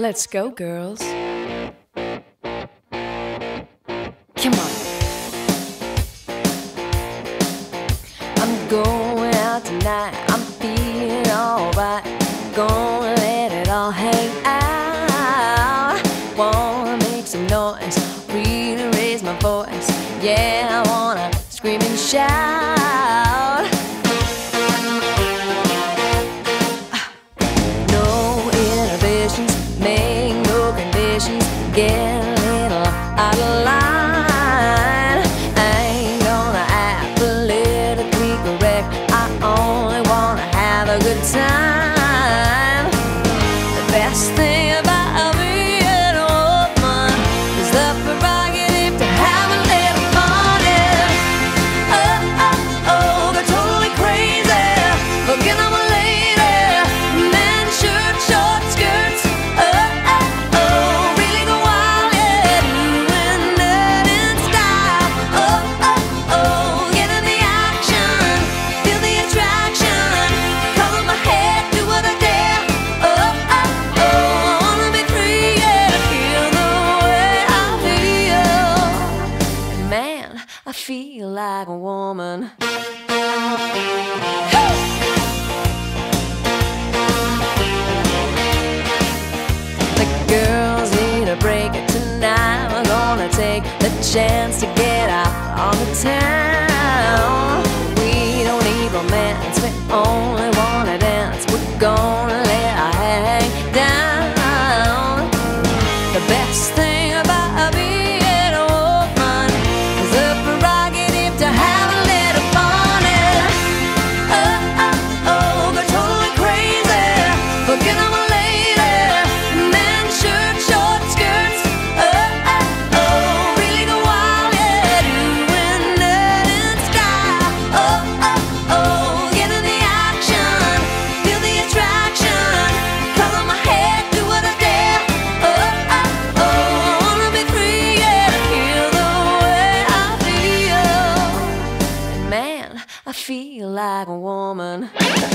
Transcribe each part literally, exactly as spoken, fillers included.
Let's go, girls. Come on. I'm going out tonight. I'm feeling alright. Gonna let it all hang out. Wanna make some noise, really raise my voice. Yeah, I wanna scream and shout. No inhibitions, make no conditions. Get a little out of line. I ain't gonna act politically correct. I only wanna have a good time. The best thing about being a woman is the prerogative to have a little fun. Yeah. Oh, oh, oh, they're totally crazy. Forget I'm a lady. Men, shirt, short skirts. Oh, oh, oh, really go wild, yeah. Doing that in style. Oh, oh, oh, get in the action. Feel the attraction. Color my head, do what I dare. Oh, oh, oh, I wanna be free, yeah. Feel the way I feel. Man, I feel like a woman. The girls need a break tonight. We're gonna take the chance to get out on the town. We don't need romance, we only wanna dance. We're gonna let our hair hang down. The best thing about being a woman is the prerogative to have a little fun. Yeah. Oh, oh, oh, they're totally crazy. Forget I'm a lady. Men, shirt, short skirts. Oh, oh, oh, really go wild, yeah. Doing that in style. Oh, oh, oh, get in the action. Feel the attraction. Color my head, do what I dare. Oh, oh, oh, I wanna be free, yeah. Feel the way I feel. Man, I feel like a woman.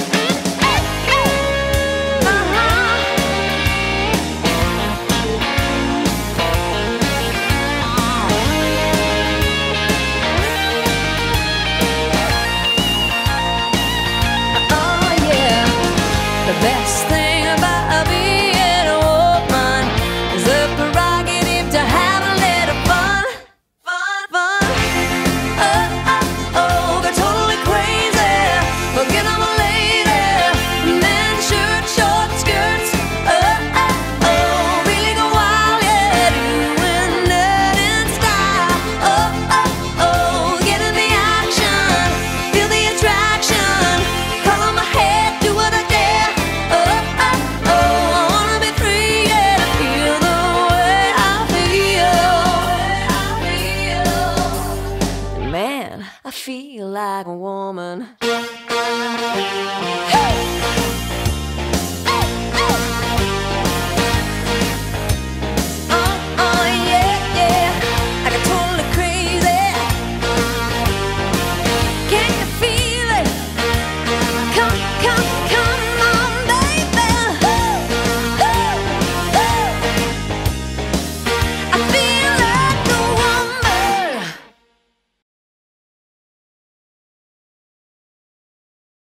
Oh yeah, the best thing about being a woman is the prerogative to have a little fun, fun, fun. Oh, oh, oh, they're totally crazy. Forget I'm a lady. Men, shirt, short skirts. Oh, oh, oh, really go wild, yeah. Doing that in style. Oh, oh, oh, get in the action. Feel the attraction. Color my head, do what I dare. Oh, oh, oh, I wanna be free, yeah. Feel the way I feel. Man, I feel like a woman.